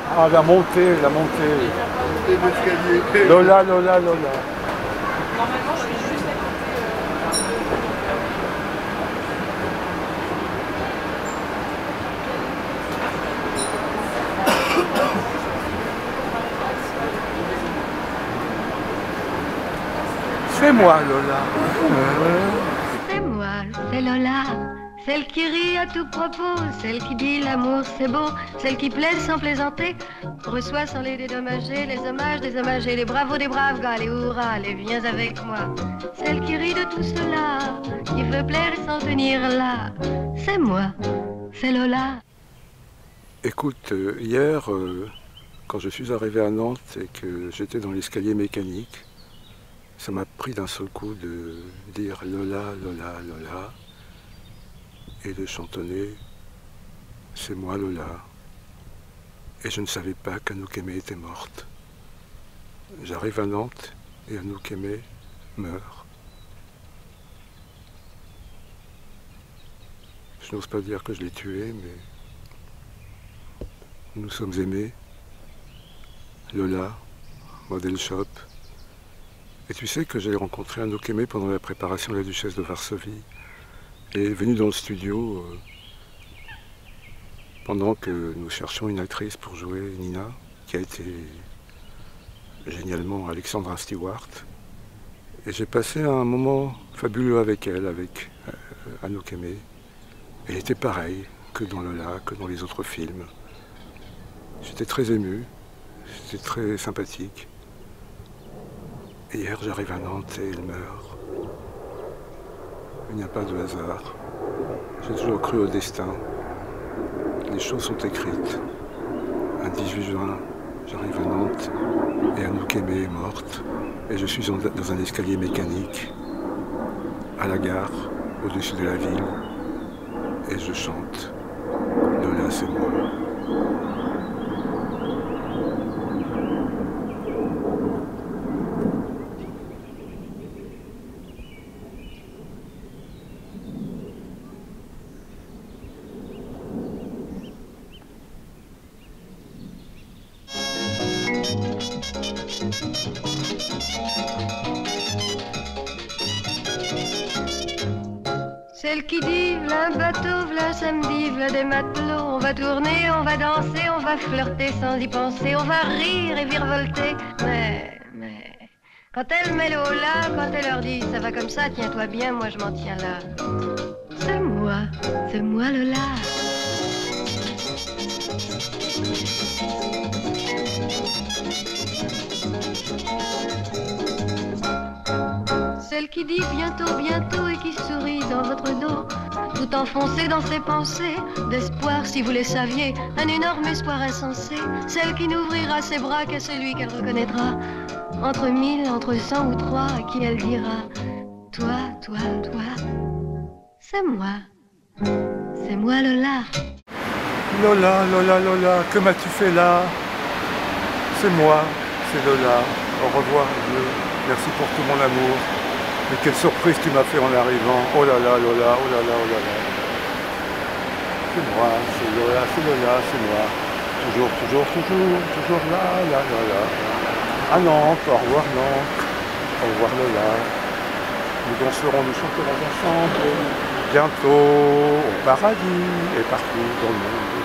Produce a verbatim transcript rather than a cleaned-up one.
Ah, la montée, la montée. Et l'escalier. Lola, Lola, Lola. Normalement, je suis juste à C'est moi, Lola. C'est moi, c'est Lola, celle qui rit à tout propos, celle qui dit l'amour c'est beau, celle qui plaide sans plaisanter, reçoit sans les dédommager, les hommages dédommagés, les bravos des braves gars, les hurrahs, allez viens avec moi. Celle qui rit de tout cela, qui veut plaire sans tenir là, c'est moi, c'est Lola. Écoute, euh, hier, euh, quand je suis arrivé à Nantes et que j'étais dans l'escalier mécanique, ça m'a pris d'un seul coup de dire Lola, Lola, Lola, et de chantonner c'est moi Lola. Et je ne savais pas qu'Anouk Aimée était morte. J'arrive à Nantes et Anouk Aimée meurt. Je n'ose pas dire que je l'ai tuée, mais nous sommes aimés. Lola, Model Shop. Et tu sais que j'ai rencontré Anouk Aimée pendant la préparation de la Duchesse de Varsovie. Elle est venue dans le studio euh, pendant que nous cherchions une actrice pour jouer Nina, qui a été génialement Alexandra Stewart. Et j'ai passé un moment fabuleux avec elle, avec euh, Anouk Aimée. Elle était pareille que dans Lola, que dans les autres films. J'étais très ému, c'était très sympathique. Et hier, j'arrive à Nantes et elle meurt. Il n'y a pas de hasard. J'ai toujours cru au destin. Les choses sont écrites. Un dix-huit juin, j'arrive à Nantes et Anouk Aimée est morte. Et je suis dans un escalier mécanique, à la gare, au-dessus de la ville. Et je chante. Lola, c'est moi. Celle qui dit, v'là un bateau, v'là un samedi, v'là des matelots. On va tourner, on va danser, on va flirter sans y penser. On va rire et virevolter. Mais, mais, quand elle met l'eau là, quand elle leur dit, ça va comme ça, tiens-toi bien, moi je m'en tiens là. C'est moi, c'est moi Lola. Celle qui dit bientôt, bientôt et qui sourit dans votre dos, tout enfoncé dans ses pensées, d'espoir si vous les saviez, un énorme espoir insensé. Celle qui n'ouvrira ses bras qu'à celui qu'elle reconnaîtra, entre mille, entre cent ou trois, à qui elle dira, toi, toi, toi, c'est moi, c'est moi Lola. Lola, Lola, Lola, que m'as-tu fait là? C'est moi, c'est Lola. Au revoir, Dieu. Merci pour tout mon amour. Mais quelle surprise tu m'as fait en arrivant. Oh là là, Lola, oh là là, oh là là. C'est moi, c'est Lola, c'est Lola, c'est moi. Toujours, toujours, toujours, toujours là, là, là, là. À Nantes, au revoir Nantes. Au revoir Lola. Nous danserons, nous chanterons ensemble. Bientôt au paradis et partout dans le monde.